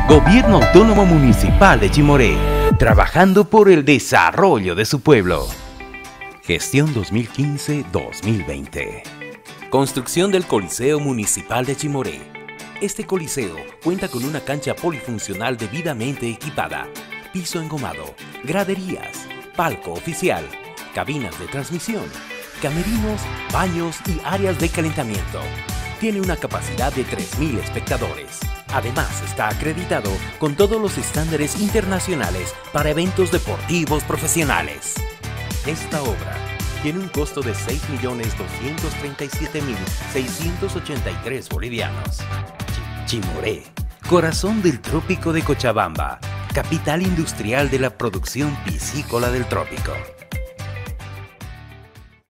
Gobierno Autónomo Municipal de Chimoré, trabajando por el desarrollo de su pueblo. Gestión 2015-2020. Construcción del Coliseo Municipal de Chimoré. Este coliseo cuenta con una cancha polifuncional debidamente equipada, piso engomado, graderías, palco oficial, cabinas de transmisión, camerinos, baños y áreas de calentamiento. Tiene una capacidad de 3.000 espectadores. Además, está acreditado con todos los estándares internacionales para eventos deportivos profesionales. Esta obra tiene un costo de 6.237.683 bolivianos. Chimoré, corazón del trópico de Cochabamba, capital industrial de la producción piscícola del trópico.